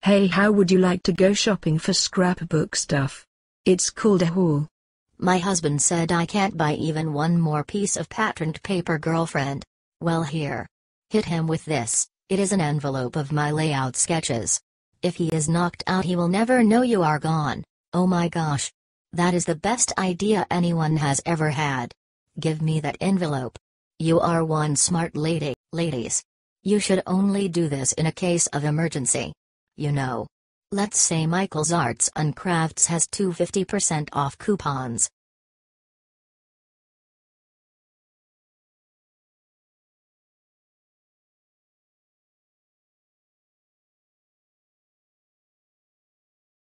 Hey, how would you like to go shopping for scrapbook stuff? It's called a haul. My husband said I can't buy even one more piece of patterned paper, girlfriend. Well, here. Hit him with this. It is an envelope of my layout sketches. If he is knocked out, he will never know you are gone. Oh my gosh. That is the best idea anyone has ever had. Give me that envelope. You are one smart lady, ladies. You should only do this in a case of emergency. You know. Let's say Michael's Arts and Crafts has two 50% off coupons.